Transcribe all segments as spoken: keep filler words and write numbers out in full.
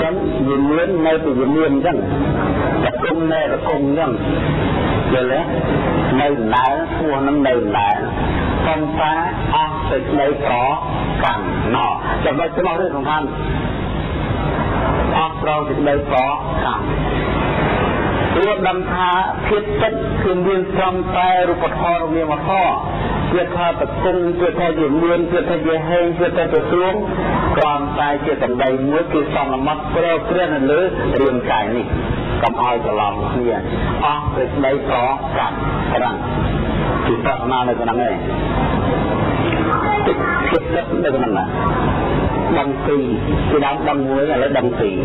ចឹងវាមាននៅពីវាមានអញ្ចឹងតែគុំនៅតែគុំអញ្ចឹងយល់ទេនៅដើរពោះនឹងនៅដើរប៉ុន្តែអស់សេចក្តីប្រកាន់ណោះចំណុចរបស់នេះសំខាន់អស់ប្រងសេចក្តីប្រកាន់ព្រោះដឹងថាភាពចិត្តគឺមានត្រឹមតែរូបធម៌រមានវត្ថុជាថាតកុងជាថាជាមានជាថាជាហេងជាថាទទួលគ្រាន់តែជាសម្ដីមួយគឺសំមត់ប្រគ្រានៅលើរាងកាយនេះកុំឲ្យច្រឡំគ្នាអស់សេចក្តីប្រកាន់ប្រាំងគឺប្រាថ្នានៅក្នុងនេះភាពចិត្តនៅក្នុងណាដឹងពីពីដើមដឹងមួយឥឡូវដឹងពី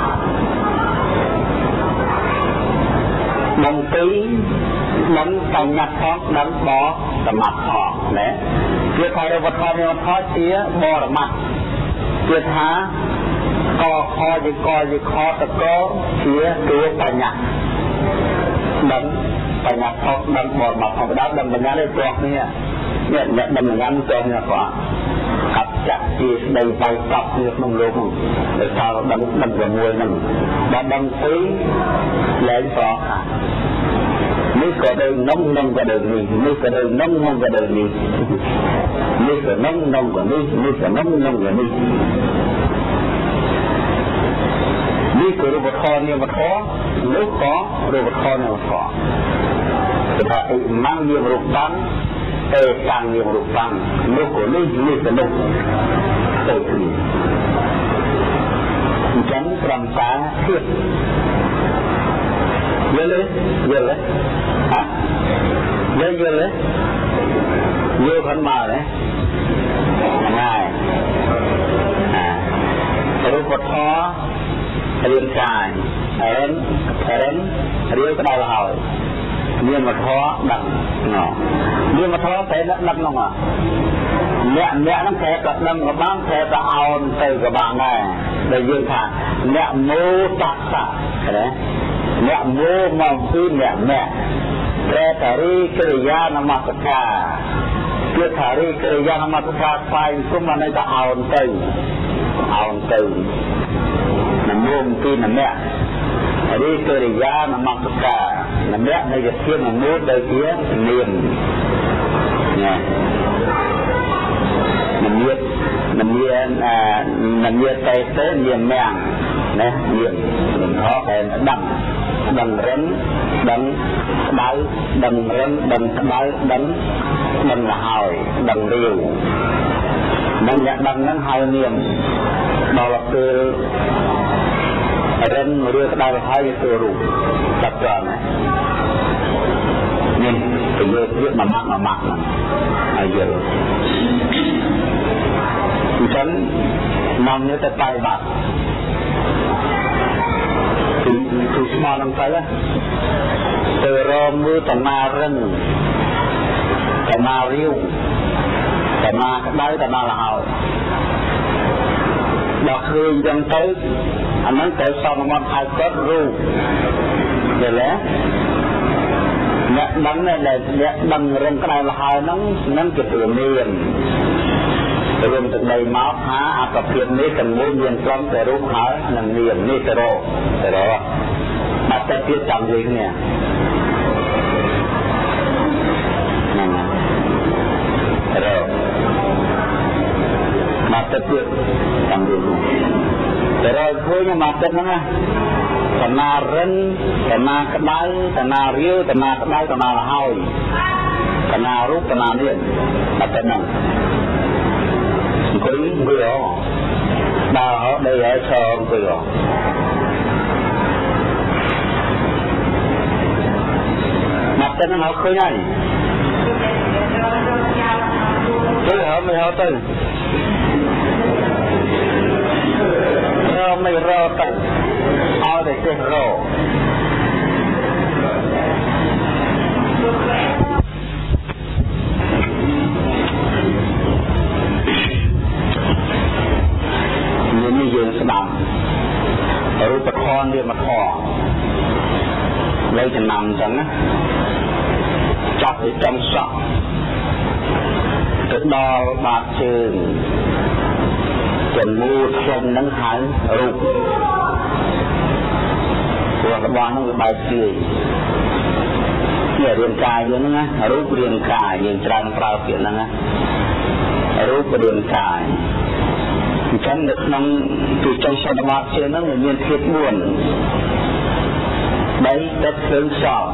ដឹងពីដឹងបញ្ញាផងដឹងបរមត្ថផងណាជាថារវត្ថុមានវត្ថុជាបរមត្ថជាថាកខជាកជាខតកជាតួបញ្ញាដឹងបញ្ញាផងដឹងបរមត្ថផងដើមដឹងបញ្ញានេះព្រោះនេះអ្នកអ្នកដឹងបញ្ញានេះព្រោះនេះគាត់កាត់ចាក់ជាស្ដីបោកកប់នៅក្នុងលោកនោះដោយសារដឹងដឹងជាមួយនឹងបើដឹងពីលែងប្រខានេះក៏ដូចនំនំក៏ដូចនេះនេះក៏ដូចនំនំក៏ដូចនេះនេះក៏នំនំក៏នេះនេះក៏នំនំក៏នេះនេះក៏រូបធម៌នាមធម៌នោះក៏រូបធម៌នាមធម៌គឺថាអ៊ីម៉ាំនាមរូបតាំងតែតាំងនាមរូបតាំងនោះក៏នេះនេះក៏នោះទៅគ្នាអញ្ចឹងត្រឹមតែភាពយល់ទេយល់ទេហ៎យល់យល់ទេយល់ខាងមកទេហ្នឹងហើយអារូបធម៌រាងកាយរិនរិនរៀលក្តៅហើយមានវត្ថុដឹងណោមានវត្ថុតែដឹងនោះអ្នកអ្នកហ្នឹងតែក៏ដឹងក៏បានតែក៏អោនទៅក៏បានដែរដែលយើងថាអ្នកមោតសៈណាអ្នកមោមកពីអ្នកអ្នកតែតារីកិរិយានមស្ការគឺថារីកិរិយានមស្ការស្វែងគុំមកនៅតែអោនទៅអោនទៅនមោពីអ្នករីកិរិយានមស្ការអ្នកនៃជាធានមោដូចជានាមណានមាននមានអានមានតែទៅនាមណាំងណានាមនឹងហៅតែដឹងដឹងរិនដឹងស្ដៅដឹងរិនដឹងស្ដៅដឹងដឹងលហើយដឹងរាវនឹងអ្នកដឹងហ្នឹងហៅនាមដល់ពេលរិនរាវស្ដៅលហើយទៅរូបតាប់ចាននេះទៅយកទៀតមួយម៉ាក់មួយម៉ាក់ហ្នឹងហើយយកអញ្ចឹងនាំនេះទៅបរិបត្តិគឺគឺស្មោះនឹងទៅទៅរមមើលតាមារិនតាមារាវតាមាក្តៅតាមាលហើយដល់ឃើញអញ្ចឹងទៅអាហ្នឹងទៅសំមត់ហៅគាត់រូបយល់ទេអ្នកដឹងដែលអ្នកដឹងរឿងក្តៅលហើយហ្នឹងនឹងជាព្រមានរួមទឹកដីមកថាអត្តភាពនេះទាំងមូលមានត្រឹមតែរូបហើយនិងនាមនេះទៅរកទៅរកបាត់តែទៀតចាំនិយាយគ្នាហ្នឹងរកបាត់តែទៀតចាំនិយាយទៅរកឃើញមកទឹកហ្នឹងណាតណារិនតណាក្តៅតណារាវតណាក្តៅតណាលហើយតណារូបតណានាមបាត់តែហ្នឹងអង្គុយអង្គុយអដើរអត់ដីហើយឈរអង្គុយអមកតែនឹងអត់ឃើញហើយទៅហើយមិនហៅទៅរកមិនរកទៅឲ្យតែចេះរកនេះយើងស្ដាប់រូបធម៌នាមធម៌លើចំណាំអញ្ចឹងណាចាប់ពីចំសក់ទៅដល់បាតជើងចំនួនខ្ញុំនឹងហៅរូបព្រោះរបស់នោះវាបែកជាយនេះរាងកាយយើងហ្នឹងណារូបរាងកាយយើងច្រើនប្រើពាក្យហ្នឹងណារូបរាងកាយអញ្ចឹងនៅក្នុងទីចុងសន្មតជាហ្នឹងមានធាតុបួនដីទឹកភ្លើងខ្យល់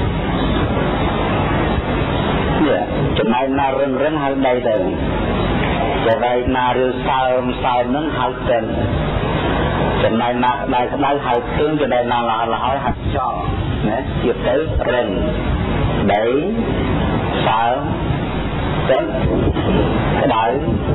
នេះចំណែកណារឹងរឹងហៅដីទៅចំណែកណារឿសើមសើមហ្នឹងហៅទឹកចំណែកណាក្តៅក្តៅហៅភ្លើងចំណែកណាល្អល្អហៅខ្យល់ណាទៀតទៅរឹងដីសើមទឹកក្តៅ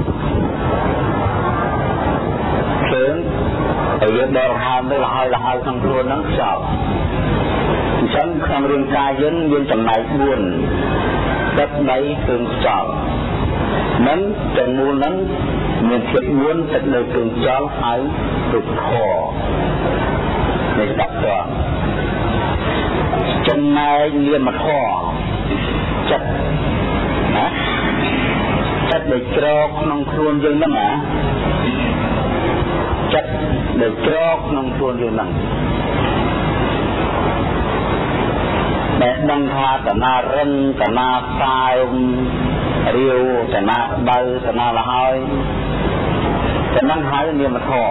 ភ្លើងហើយយើងដកហើមទៅលហើយលហើយក្នុងខ្លួនហ្នឹងខ្យល់អញ្ចឹងក្នុងរាងកាយយើងមានចំណែកបួនទឹកដីភ្លើងខ្យល់នឹងទាំងមូលហ្នឹងមានធាតុបួនទឹកដីភ្លើងខ្យល់ហើយរូបធម៌នៃតកតចំណែកនាមធម៌ចិត្តណាចិត្តដែលជ្រកក្នុងខ្លួនយើងហ្នឹងណាចិត្តដែលជ្រកក្នុងខ្លួនយើងហ្នឹងដែលដឹងថាតណារិនតណាសើមរាវតណាដៅតណាលហើយចំណងហើយនាមធម៌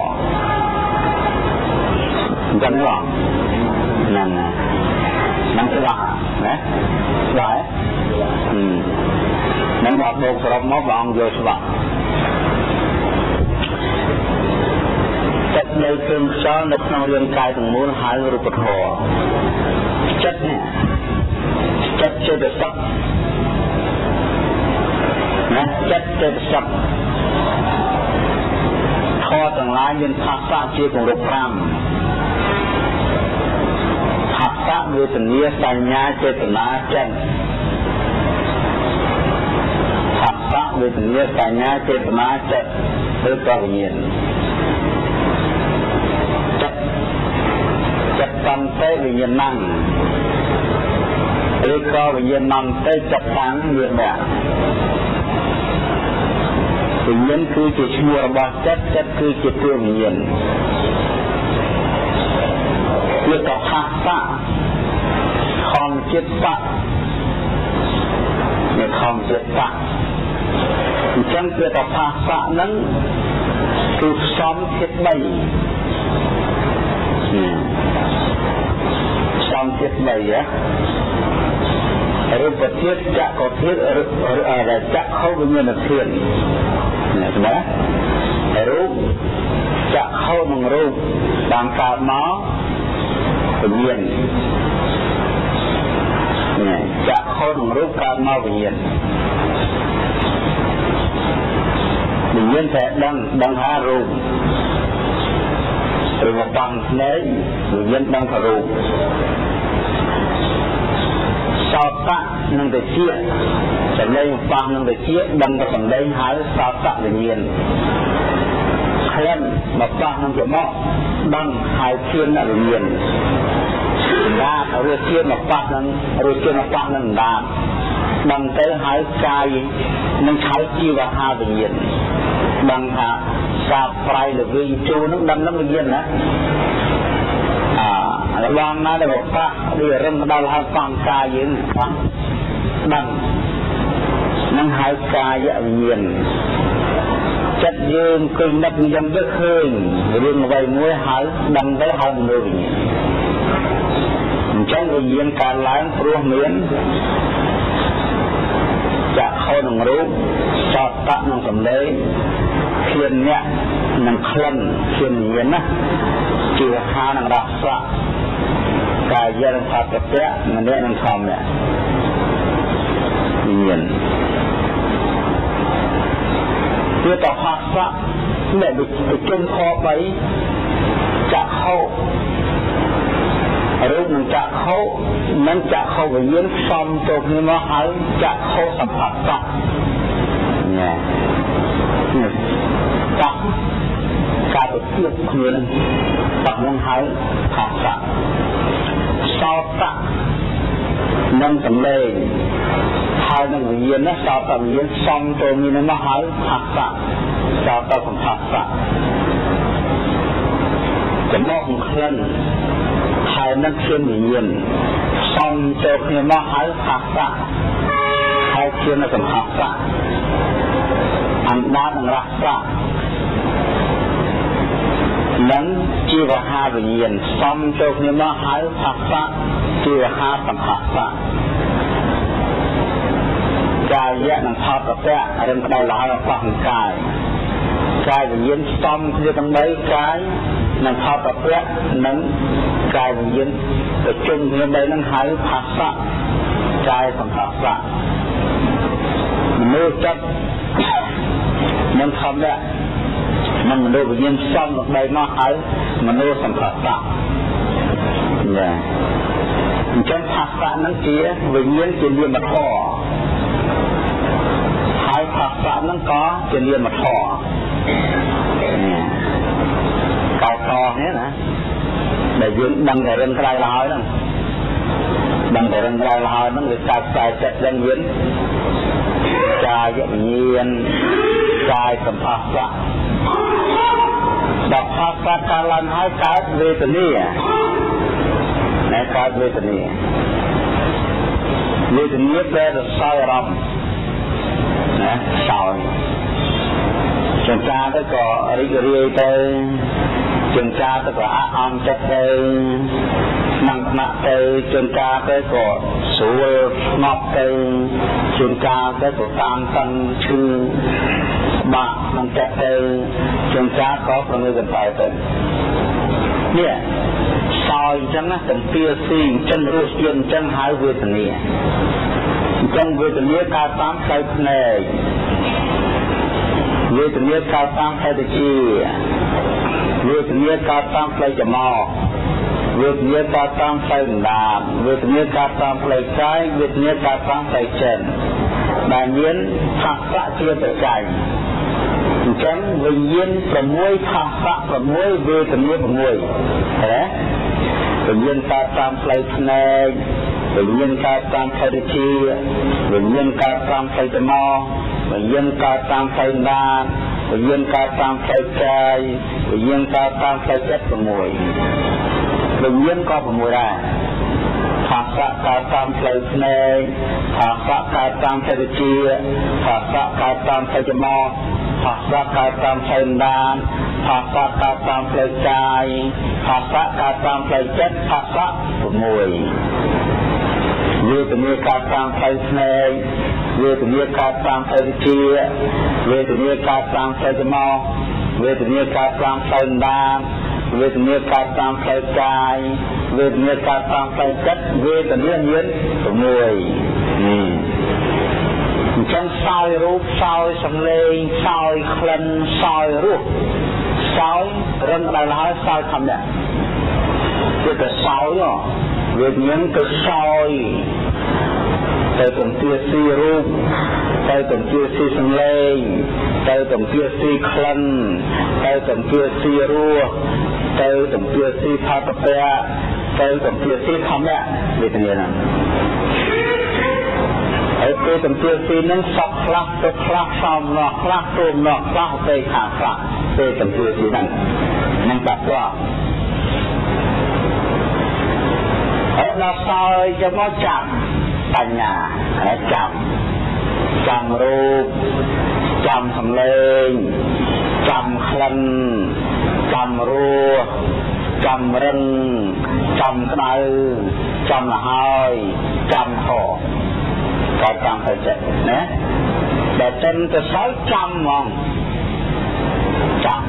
អញ្ចឹងហ្នឹងហ្នឹងហ្នឹងស្លាប់ណាស្លាប់ហ្នឹងមកបូកសរុបមកបងយកស្លាប់ចិត្តនៅគ្រឿងខ្យល់នៅក្នុងរាងកាយទាំងមូលហៅរូបធម៌ចិត្តនេះចិត្តចេតសិកណាចិត្តចេតសិកធម៌ទាំងឡាយមានភាសាជាគម្រប់ប្រាំភាសាវេទនាសញ្ញាចេតនាចិត្តភាសាវេទនាសញ្ញាចេតនាចិត្តឬក៏វិញ្ញាណចិត្តកាន់តែវិញ្ញាណังឬក៏វិញ្ញាណังទៅចិត្តតាំងមានអ្នកវិញ្ញាណគឺជាឈ្មោះរបស់ចិត្តចិត្តគឺជាតួវិញ្ញាណវាក៏ហាក់សាខំចិត្តសាវាខំចិត្តសាអញ្ចឹងវាក៏ភាសាហ្នឹងគឺផ្សំធាតុបីផ្សំធាតុបីហ៎រូបធាតុចក្ខុធាតុចក្ខុវិញ្ញាណធាតុណាស្ដាប់រូបចក្ខុនឹងរូបបានកើតមកវិញ្ញាណណាចក្ខុនឹងរូបកើតមកវិញ្ញាណវិញ្ញាណតែដឹងដឹងថារូបឬមកបាំងភ្នែកវិញ្ញាណដឹងថារូបសោតៈនឹងទៅជាសម្លេងបាំងនឹងទៅជាដឹងថាសម្លេងហៅសោតៈវិញ្ញាណក្លិនមកបាំងនឹងទៅមកដឹងហៅធានវិញ្ញាណដារសជាតិមកបាំងនឹងរសជាតិមកបាំងនឹងដាដឹងទៅហៅកាយនឹងហៅជីវហាវិញ្ញាណដឹងថាសាបប្រៃលវីជូនឹងដឹងនឹងវិញ្ញាណណាអារបស់ណាដែលបបាក់វារឹងដល់ហើយសង្កាយយើងបាក់ដឹងនឹងហៅកាយវិញ្ញាណចិត្តយើងគិតនឹកយ៉ាងទៅឃើញរឿងអ្វីមួយហៅដឹងទៅហៅមនោវិញ្ញាណអញ្ចឹងវិញ្ញាណកើតឡើងព្រោះមានចក្ខុនឹងរូបសោតៈនឹងសម្លេងឃ្លានអ្នកនឹងក្លិនឃ្លានវិញ្ញាណណាជីវហានឹងរសៈកាយនឹងផតពៈមនៈនឹងធម្មៈវិញ្ញាណវាតភាសាដែលប្រជុំខបីចក្ខុរូបនឹងចក្ខុនិងចក្ខុវិញ្ញាណផ្សំទៅគ្នាមកហើយចក្ខុសម្បត្តិញ៉ាតាការទៅទៀតគ្នានឹងតាក់នឹងហើយភាសាសោតៈនិងសម្លេងហើយនឹងវិញ្ញាណណាសោតៈវិញ្ញាណផ្សំទៅគ្នាមកហើយភាសាសោតៈសម្បត្តិចំណុចក្លិនហៅហើយនឹងឈាមវិញ្ញាណសំចូលគ្នាមកហើយផាសៈហើយឈាមនៅកំហសៈអណ្ដាតនឹងរសៈនឹងជីវហាវិញ្ញាណសំចូលគ្នាមកហើយផាសៈជីវហាកំហសៈកាយៈនិងផតពៈរឹងក្តៅឡើងរបស់កាយកាយវិញ្ញាណស្ទំគ្នាទាំងបីកាយនិងផតពៈនិងកាយវិញ្ញាណប្រជុំគ្នាបីនឹងហៅផាសៈកាយកំហសៈមនុស្សចិត្តនឹងខំដែរនឹងមនុស្សវិញ្ញាណស្ទំទាំងបីមកហៅមនុស្សសំខសៈចាអញ្ចឹងផាសៈនឹងជាវិញ្ញាណជានាមធម៌ហើយផាសៈនឹងក៏ជានាមធម៌កៅតនេះណាដែលយើងដឹងតែរឹងក្តៅឡើយហ្នឹងដឹងតែរឹងក្តៅឡើយហ្នឹងវាកើតខ្សែចិត្តដឹងវិញកាយវិញ្ញាណកាយសម្ផស្សៈដល់ផាសៈកាលឡើងហើយកើតវេទនាណែកើតវេទនាវេទនាតែរសោយអារម្មណ៍ណាសោយចង្ការទៅក៏រីករាយទៅចង្ការទៅក៏អអន់ចិត្តទៅនឹងថ្នាក់ទៅចង្ការទៅក៏ស្រួលស្ងប់ទៅចង្ការទៅក៏តាមតឹងឈឺបាក់នឹងចិត្តទៅចង្ការក៏ប្រងើកទៅទៅនេះសោយអញ្ចឹងណាទាំងពីស៊ីអញ្ចឹងរសជាតិអញ្ចឹងហៅវេទនាអញ្ចឹងវេទនាកើតតាមផ្លូវភ្នែកវេទនាកើតតាមផ្លូវតិចវេទនាកើតតាមផ្លូវច្រមុះវេទនាកើតតាមផ្លូវដណ្ដាមវេទនាកើតតាមផ្លូវកាយវេទនាកើតតាមផ្លូវចិត្តដែលមានផាសៈជាបច្ច័យអញ្ចឹងវិញ្ញាណ6ផាសៈ6វេទនា6ណាវិញ្ញាណកើតតាមផ្លូវភ្នែកវិញ្ញាណកើតតាមផ្លូវតិចវិញ្ញាណកើតតាមផ្លូវច្រមុះវិញ្ញាណកើតតាមផ្លូវដានវិញ្ញាណកើតតាមផ្លូវកាយវិញ្ញាណកើតតាមផ្លូវចិត្ត6វិញ្ញាណក៏6ដែរផាសៈកើតតាមផ្លូវភ្នែកផាសៈកើតតាមផ្លូវវិជ្ជាផាសៈកើតតាមផ្លូវច្រមុះផាសៈកើតតាមផ្លូវដានផាសៈកើតតាមផ្លូវកាយផាសៈកើតតាមផ្លូវចិត្តផាសៈ6វេទនាកើតតាមផ្លូវភ្នែកវេទនាកើតតាមផ្លូវវិជ្ជាវេទនាកើតតាមផ្លូវច្រមុះវេទនាកើតតាមផ្លូវដានវេទនាកើតតាមផ្លូវកាយវេទនាកើតតាមផ្លូវចិត្តវេទនាមាន6អញ្ចឹងសោយរូបសោយសម្លេងសោយក្លិនសោយរសសោយរឹងដល់ហើយសោយធម្មតាគឺតែសោយវេទនាទៅសោយទៅកំទាស៊ីរូបទៅកំទាស៊ីសម្លេងទៅកំទាស៊ីក្លិនទៅកំទាស៊ីរសទៅកំទាស៊ីផាតពៈទៅកំទាស៊ីធម្មតាវេទនាហ្នឹងហើយពេលកំទាស៊ីហ្នឹងសក់ខ្លះទៅខ្លះសំណោះខ្លះទូមណោះខ្លះទៅខាងខ្លះពេលកំទាស៊ីហ្នឹងហ្នឹងបាត់ទៅហើយដល់សោយយកមកចាំបញ្ញាហើយចាំចាំរូបចាំសម្លេងចាំក្លិនចាំរសចាំរឹងចាំក្តៅចាំលហើយចាំខក៏ចាំទៅចិត្តណាដែលចិនទៅសោយចាំហ្មងចាំ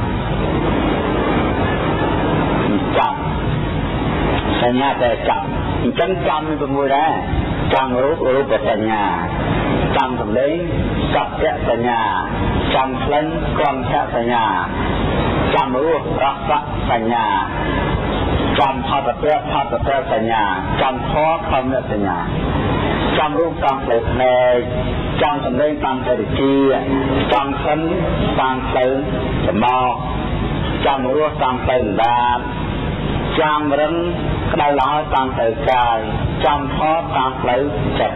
ចាំសញ្ញាតែចាំអញ្ចឹងចាំ6ដែរចាំរូបរូបសញ្ញាចាំសម្លេងសព្ទសញ្ញាចាំក្លិនក្រំឆសញ្ញាចាំរសរសសញ្ញាចាំផតពៈផតពៈសញ្ញាចាំធម៌ធម្មសញ្ញាចាំរូបតាមផ្លូវភ្នែកចាំសម្លេងតាមផ្លូវវិជ្ជាចាំក្លិនតាមផ្លូវច្រមុះចាំរសតាមផ្លូវដណ្ដានចាំរឹងក្តៅល្អតាមផ្លូវកាយចាំធម៌តាមផ្លូវចិត្ត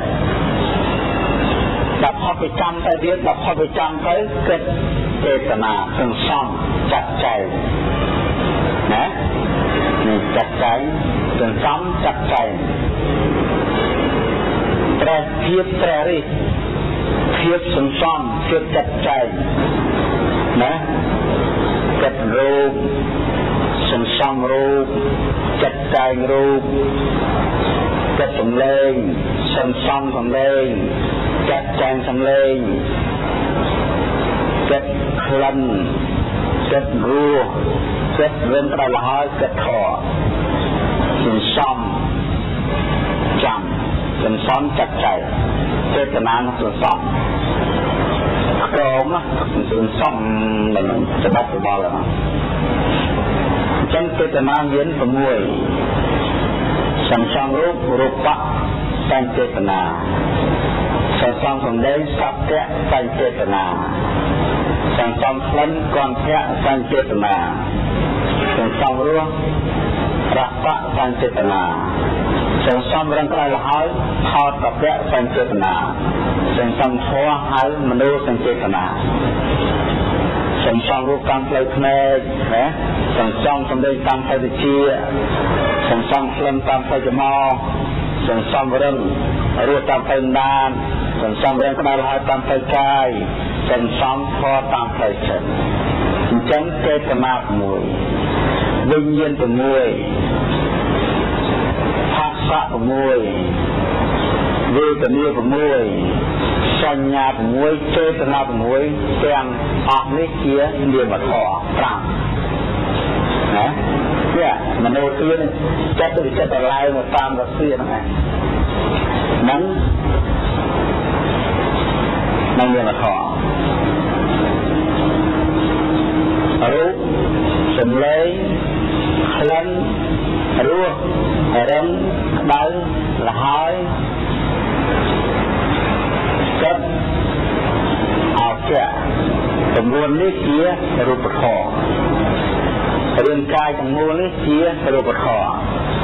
ដល់ផុតពីចាំទៅទៀតដល់ផុតពីចាំទៅគិតចេតនាសន្សំចាត់ចែងណានេះចាត់ចែងសន្សំចាត់ចែងត្រេះភាពត្រេះរិះភាពសន្សំភាពចាត់ចែងណាកាត់រូបសន្សំរូបចាត់ចែងរូបកាត់សម្លេងសន្សំសម្លេងចាត់ចែងសម្លេងកាត់ក្លិនកាត់រសកាត់រឿងផ្ដាល់ហើយកាត់ខសន្សំចាំសន្សំចាត់ចែងចេតនានិងសន្សំក្រមសន្សំនឹងច្បាប់របស់ហ្នឹងអញ្ចឹងចេតនាមាន៦សន្សំរូបរូបៈសញ្ចេតនាសន្សំសម្លេងសព្ទៈសញ្ចេតនាសន្សំក្លិនគន្ធៈសញ្ចេតនាសន្សំរសរសៈសញ្ចេតនាសន្សំរឹងក្តៅលហើយថតប្រពៈសញ្ចេតនាសន្សំធម៌ហៅមនោសញ្ចេតនាសន្សំរូបកម្មផ្លូវភ្នែកណាសន្សំសម្លេងតាមផ្លូវវិជ្ជាសន្សំក្លិនតាមផ្លូវច្រមុះសន្សំរឹងរសតាមផ្លូវដានសន្សំរឹងក្តៅលហើយតាមផ្លូវកាយសន្សំធម៌តាមផ្លូវចិត្តអញ្ចឹងចេតនា6វិញ្ញាណ6សៈ6វេទនា6សញ្ញា6ចេតនា6ទាំងអស់នេះជានាមធម៌5ណានេះមនោទានចិត្តវិចិត្រឡាយមកតាមរសៀហ្នឹងហ្នឹងនឹងនាមធម៌រូបសម្លេងក្លិនរសរឹងក្តៅលហើយចិត្តអោចៈទាំងមូលនេះជារូបធម៌រាងកាយទាំងមូលនេះជារូបធម៌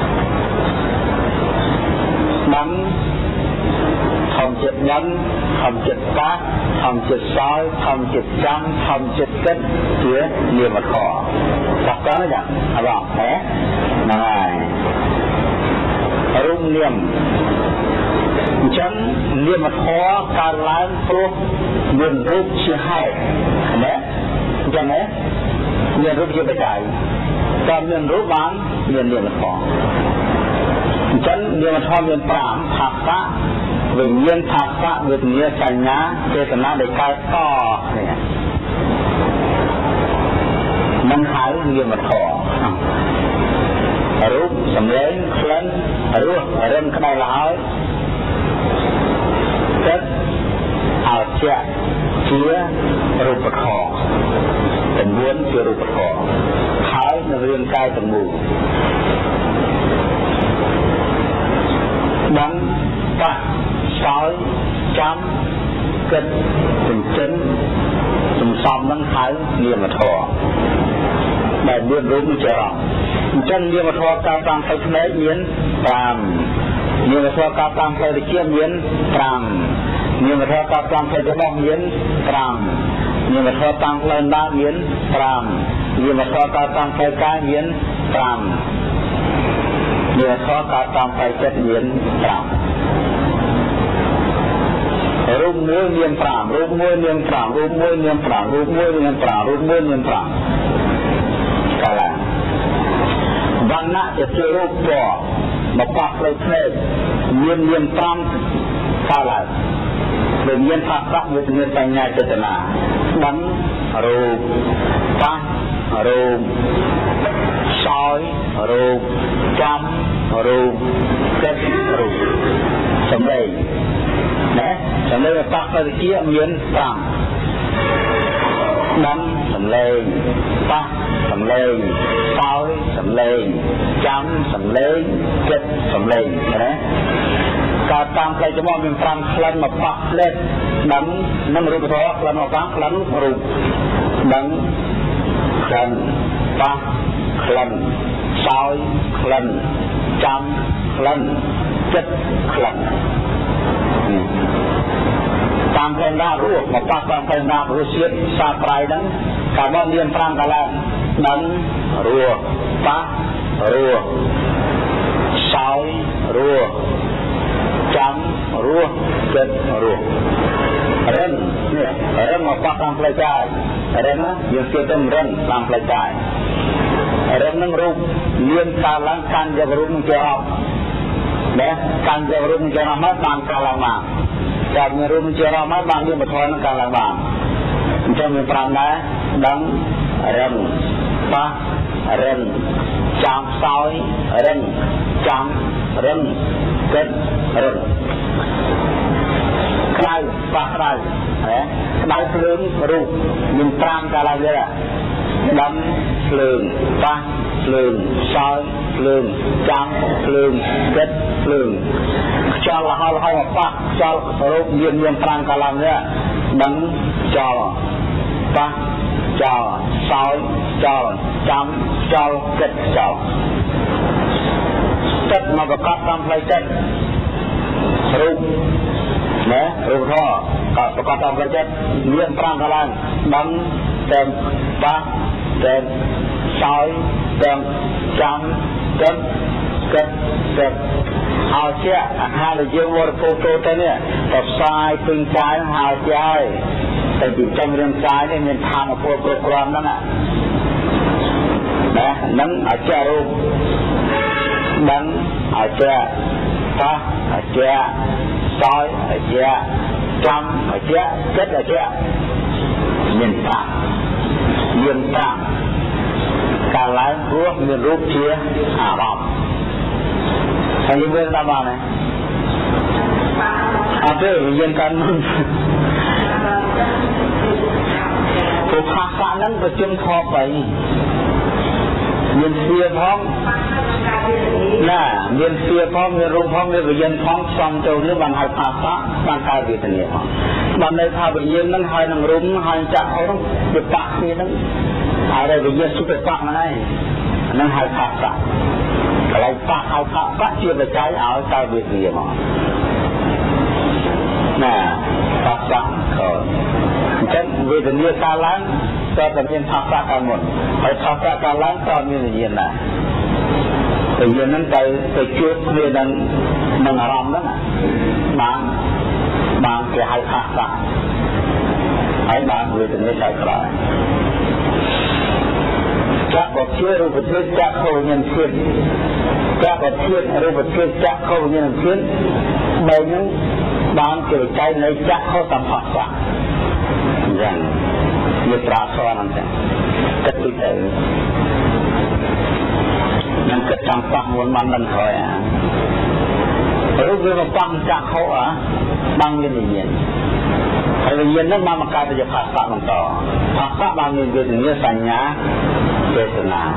ដឹងធម្មចិត្តដឹងធម្មចិត្តតាធម្មចិត្តសោយធម្មចិត្តចាំធម្មចិត្តគិតជានាមធម៌ចាប់តើយ៉ាងអរហ៎ហ្នឹងហើយរូបនាមអញ្ចឹងនាមធម៌កើតឡើងព្រោះមានរូបជាហេតុណាអញ្ចឹងណាមានរូបជាបច្ច័យតើមានរូបបានមាននាមធម៌អញ្ចឹងនាមធម៌មាន5ថាសៈវិញ្ញាណថាសៈវេទនាសញ្ញាចេតនាដែលកើតតនេះនឹងហៅនាមធម៌រូបសម្លេងក្លិនរសរិនក្តៅលហើយចិត្តអោចៈជារូបធម៌ទាំងមូលជារូបធម៌ហើយនៅរាងកាយទាំងមូលដឹងប៉ះសោយចាំគិតចិញ្ចឹមសំសំនឹងហៅនាមធម៌ដែលមានរូបជារងអញ្ចឹងនាមធម៌ការតាមផ្លូវភ្នែកមាន5នាមធម៌ការតាមផ្លូវវិជ្ជាមាន5នាមធម៌ការតាមផ្លូវច្រមុះមាន5នាមធម៌តាមផ្លូវដានមាន5នាមធម៌ការតាមផ្លូវកាយមាន5នាមធម៌ការតាមផ្លូវចិត្តមាន5រូបមួយមាន5រូបមួយមាន5រូបមួយមាន5រូបមួយមាន5រូបមួយមាន5កាលាវណ្ណៈជារូបពណ៌មកប៉ះផ្លូវភ្នែកមានមាន5កាលាដូចមានថាសៈវេទនាសញ្ញាចេតនាដឹងរូបប៉ះរូបសោយរូបចាំរូបគិតរូបសម្លេងណាសម្លេងប៉ះផ្លូវវិជ្ជាមាន5ដឹងសម្លេងប៉ះសម្លេងសោយសម្លេងចាំសម្លេងគិតសម្លេងណាការតាមផ្លូវច្រមុះមាន5ក្លិនមកប៉ះផ្លេតដឹងនឹងរូបធម៌ក្លិនមកប៉ះក្លិនរូបដឹងក្លិនប៉ះក្លិនសោយក្លិនចាំក្លិនចិត្តក្លិនតាមផ្លូវណារស់មកប៉ះតាមផ្លូវណារសជាតិសាប្រៃហ្នឹងកាលមកមាន5កាលឡើងដឹងរស់ប៉ះរស់ rùa chấm rùa chết rùa rừng rừng mà phát làm plei trái rừng á dương kia tên rừng làm plei trái rừng nâng rùm liên ta lăng can cho rùm cho học đấy can cho rùm cho nó mất bằng cả làng mạngจากมีรูปเจริญมาบางอย่างมาทอนการละบางจะมีปรามได้ดังเร่งปะเร่งจามซอยเร่งจามเร่งเกิดเร่งใครปะใครเอ๊ะได้เพลิงรูปมีปรามการละเยอะดังเพลิงปะเพลิงซอยเพลิงจามเพลิงเกิดเพลิงcho là hai hai một phát cho rồi nhiên nhiên trang cả làm nữa đắng cho phát cho soi cho chấm cho kết cho chất mà có các tam plei chất rồi nè rồi thôi có có tam plei chất nhiên trang cả làm đắng tem phát tem soi tem chấm kết kết kếtเอาเชี่ยหาเลยเยอะวัวโตโตแต่เนี่ยแต่ทรายตึงทรายหาใจแต่จิตใจเรื่องทรายเนี่ยมันทางกับพวกโปรแกรมนั่นน่ะนะนั่นอาเชี่ยรูปนั่นอาเชี่ยตาอาเชี่ยซอยอาเชี่ยจำอาเชี่ยเกิดอาเชี่ยเงินตาเงินตาการล้างรู้เงินรูปเชี่ยอารมณ์Hanya boleh tambah ni. Apa yang kan? Perkataan berjumpa apa ini? Yang siapa? Nah, yang siapa? Yang rumah yang thong sampai ni bangkai bahasa bangkai Vietnam ni. Bangkai bahasa yang nang hai nang rumah hai cak orang berpak ni nang ada yang super pak mana ni? Nang hai bahasa. Kalau pakเอาpak pak ជាបច្ច័យឲ្យទៅវិទ្យាមកណាpak pak ក៏អញ្ចឹងវេទនាកាលឡើងក៏តែមានpak pak កាលមុនហើយpak pak កាលឡើងក៏មានវិញ្ញាណដែរវិញ្ញាណហ្នឹងទៅទៅជួបគ្នានឹងនឹងអារម្មណ៍ហ្នឹងបានបានគេហៅpak pak ហើយបានវេទនាទៅក្រោយจักรเชื่อรูปเชื่อจักรเขาเงินเชื่อจักรเชื่อรูปเชื่อจักรเขาเงินเชื่อใบนั้นบางเกิดใจในจักรเขาสัมผัสว่าอย่างมีตราซ้อนนั่นเองกระตุ้นเลยนั่นก็จังปักวนมันนั่นคอยอ่ะรูปเรื่องปังจักรเขาอ่ะบางเงินเย็นไอ้เย็นนั้นมามากลายเป็นภาษามันต่อภาษาบางเงินเป็นเนื้อสัญญาเจตนา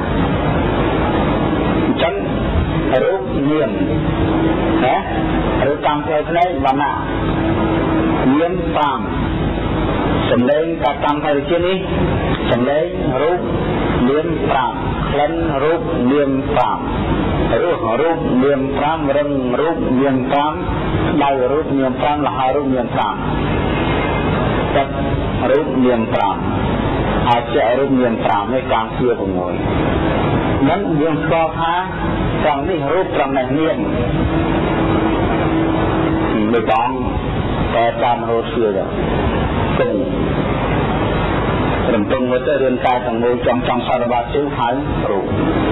จังรูปเยี่ยมนะรูปตามใจในวันน่ะเยี่ยมตามสำเร็จการตามใจเช่นนี้สำเร็จรูปเยี่ยมตามเคลื่อนรูปเยี่ยมตามรูปรูปเยี่ยมตามเรื่องรูปเยี่ยมตามได้รูปเยี่ยมตามละหารูปเยี่ยมตามจับรูปเยี่ยมตามอาจจะรูปเยี่ยมตามในการเชื่อผมหน่อยนั้นเรื่องต่อท้าฝั่งนี้รูปฝั่งไหนเนียนไม่ต้องแต่การโรเชื่อจะตึงตึงตึงว่าจะเรียนกายต่างโดยจำจำสารบัญชื่อหายรูป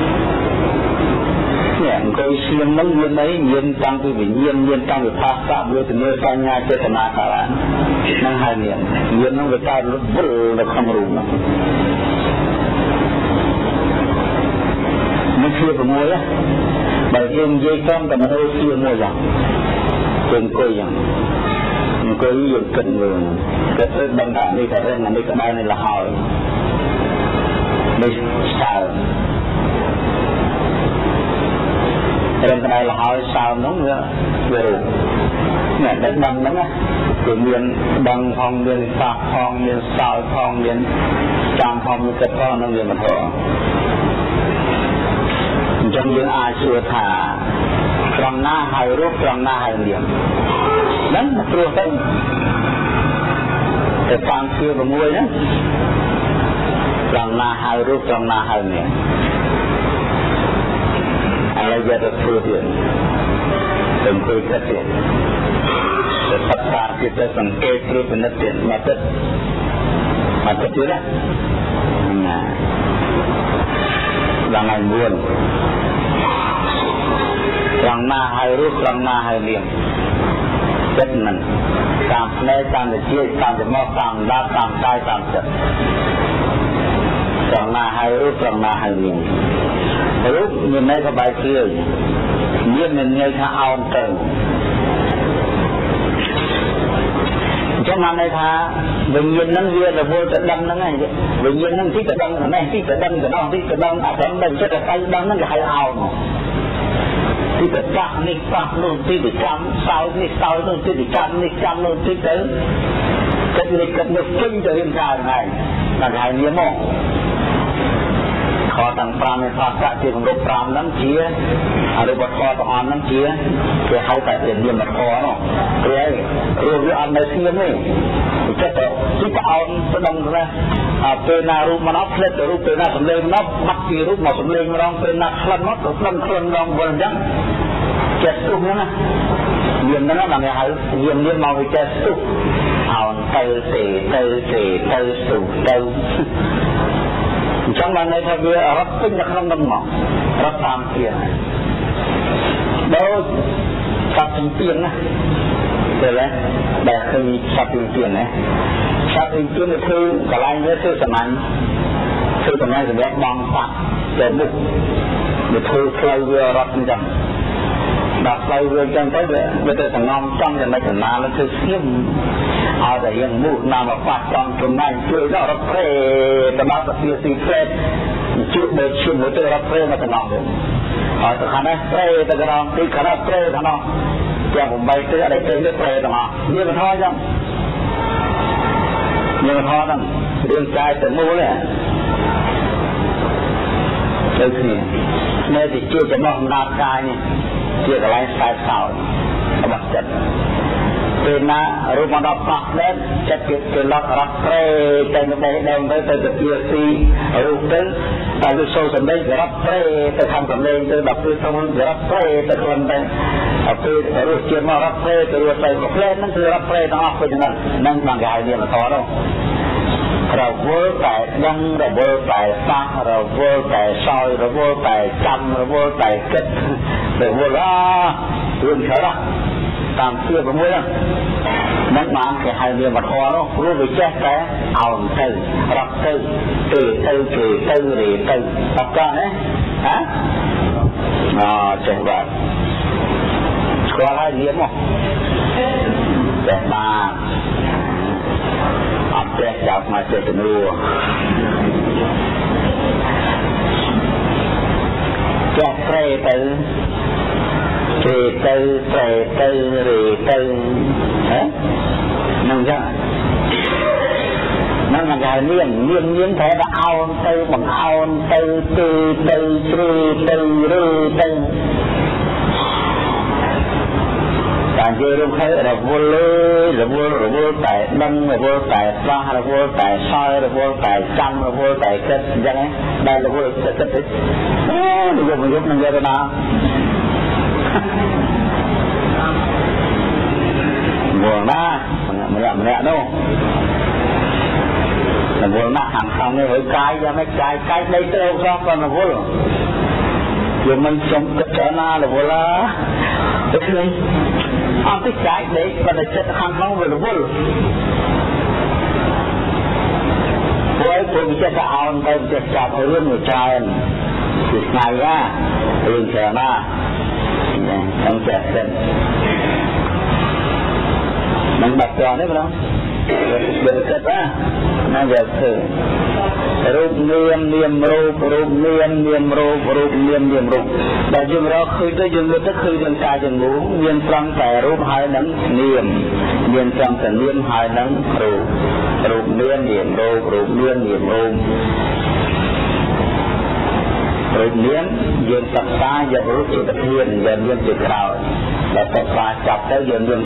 เนี่ยเคยเชื่อนั้นเรียนไหนเรียนตั้งที่วิญญาณเรียนตั้งที่ภาษาเรียนเนื้อสัญญาเจตนาการนั่งหายเรียนเรียนนั่งไปการรู้บุรุษคำรู้นะมันเชื่อผมเลยอะบางทีมันยิ่งต้องแต่มันเชื่อมั่วอย่างเป็นก้อยอย่างมันก้อยอย่างเกินเลยก็เรื่องบางอย่างนี่แต่เรื่องนั้นนี่ก็ได้ในละหอยไม่สาวเรื่องอะไรละหอยสาวน้องเนี่ยเรื่องเนี่ยเด็กดังนั้นนะคือเรียนดังทองเรียนฝากทองเรียนสาวทองเรียนจางทองมีกระท้อนนั่งเรียนมาทองจังยังอาชัวถาตรงหน้าหายรูปตรงหน้าหายเหลี่ยมนั้นตัวเองแต่ความเชื่อของมวยนะตรงหน้าหายรูปตรงหน้าหายเหลี่ยมอะไรយកទៅធ្វើទៀតទៅធ្វើទៀតទៅសិក្សាទៀតទៅសង្កេតត្រួតពិនិត្យទៀតមកទៀតមកទៀតទៀតណាដល់ថ្ងៃបួនត្រង់ណាហើយរូបត្រង់ណាហើយនាមចិត្តនឹងតាមផ្នែកតាមវិជាតាមចំហតាមដាប់តាមកាយតាមចិត្តត្រង់ណាហើយរូបត្រង់ណាហើយនាមរូបមានន័យថាបែកគ្រឿយមានមានន័យថាអោនទៅចឹងបានន័យថាវិញ្ញាណហ្នឹងវារវល់ទៅដឹងហ្នឹងហើយវិញ្ញាណហ្នឹងទីទៅដឹងនេះទីទៅដឹងទៅនោះទីទៅដឹងអាត្រង់ដឹងចិត្តទៅដឹងហ្នឹងគេហៅអោនទីទៅកាក់នេះកាក់នោះទីទៅចាំសោយនេះសោយនោះទីទៅចាំនេះចាំនោះទីទៅគិតនេះគិតនោះពេញទៅរៀងកាយហ្នឹងហើយដល់ហើយនាមមកខទាំងប្រាំនៃផាសៈជាគម្រប់ប្រាំហ្នឹងជាអរិយវធម៌ទាំងអស់ហ្នឹងជាគេហៅតែជានាមធម៌នោះព្រោះព្រោះវាអត់នៅស្ងៀមទេចិត្តទៅទីទៅអោនស្ដឹងណាពេលណារូបមកដល់ផ្លិតទៅរូបពេលណាសម្លេងមកបាត់ពីរូបមកសម្លេងម្ដងពេលណាក្លិនមកទៅស្ដឹងក្លិនម្ដងវិញអញ្ចឹងចិត្តទុះហ្នឹងណានាមហ្នឹងបានគេហៅនាមនាមមកវិចេះទុះអោនទៅទេទៅទេទៅសុះទៅអញ្ចឹងបានន័យថាវារត់ពេញនៅក្នុងនឹងមករត់តាមទៀតដូចសត្វជំទាវណាទេណាដែលឃើញសត្វជំទាវណាសត្វជំទាវទៅធ្វើកន្លែងវាធ្វើសំណាញ់ធ្វើសំណាញ់សម្រាប់បងសត្វទៅមុខវាធ្វើផ្លូវវារត់អញ្ចឹងដល់ផ្លូវវាអញ្ចឹងទៅវាទៅសងំចំយ៉ាងម៉េចណាលើធ្វើស្ងៀមឲ្យតែយើងមុខណាមកប៉ះចំចំណាញ់ជួយដល់រត់ព្រែទៅដល់ទៅទីផ្លេតជួយមើលឈុំទៅរត់ព្រែមកដល់ទៅហើយទៅខាងនេះព្រែទៅដល់ទីខាងនោះព្រែខាងនោះជាបំបីទៅអត់ទៅព្រែទាំងអស់វាមិនថយចឹងវាមិនថយហ្នឹងរឿងកាយទៅមូលទេទៅគ្នានៅទីជាចំណោះសម្រាប់កាយនេះជាកន្លែងខ្សែសោរបស់ចិត្តពេលណារូបមកដល់ប៉ះដែរចិត្តគេគេលត់រត់ព្រែទៅនៅដេកដើមទៅទៅទៅជាទីរូបទៅតែវាចូលសម្លេងរត់ព្រែទៅខាងសម្លេងទៅដល់ពេលទៅរត់ព្រែទៅខ្លួនទៅពេលរស់ជាមករត់ព្រែទៅរស់ទៅផ្លែហ្នឹងគឺរត់ព្រែទាំងអស់ពេលហ្នឹងហ្នឹងបានគេហៅនាមធម៌នោះរវល់តែដឹងរវល់តែសះរវល់តែសោយរវល់តែចាំរវល់តែគិតរវល់អារឿងច្រើនតាមជាប្រមួយហ្នឹងមិនបានគេហៅនាមធម៌នោះព្រោះវាចេះតែអោនទៅរត់ទៅទៅទៅទៅទៅរីទៅអត់កណាហ៎អូចេះបាទស្គាល់ហើយនាមមកចេះបាទអត់ចេះចាប់មកចេះទៅនួចេះព្រៃទៅទេទៅប្រែទៅរីទៅហ៎នឹងចឹងនឹងមកហើយមានមានមានតែដល់អោនទៅបង្អោនទៅទៅទៅជ្រឺទៅឬទៅតែជារូបខែរវល់លើរវល់រវល់តែដឹងរវល់តែស្លាស់រវល់តែសោយរវល់តែចាំរវល់តែគិតអញ្ចឹងដែររវល់តែគិតទៅអូយប់យប់នឹងយកទៅដល់វល់ណាម្នាក់ម្នាក់នោះវល់ណាខាងខាងនេះហើយកាយយ៉ាងម៉េចកាយកាយដីត្រូវសោះក៏រវល់យើងមិនចំគិតច្រើនណារវល់ណាទៅឃើញអត់ទីកាយដីប៉ុន្តែចិត្តខាងក្នុងវារវល់ព្រោះព្រោះចិត្តទៅអោនទៅចិត្តចាប់រឿងមួយច្រើនគឺស្ងាយណារឿងច្រើនណាហ្នឹងចិត្តចិត្តនឹងបាត់ចោលនេះបងវាចិត្តណាណាវាធ្វើរូបនាមនាមរូបរូបនាមនាមរូបរូបនាមនាមរូបដែលយើងរកឃើញទៅយើងមើលទៅឃើញនឹងកាយទាំងមូលមានត្រង់តែរូបហើយនឹងនាមមានត្រង់តែនាមហើយនឹងរូបរូបនាមនាមរូបរូបនាមនាមរូបរូបនាមយើងសិក្សាយករូបជាប្រធានយើងមានជាក្រោយដល់សិក្សាចាប់ទៅយើងមាន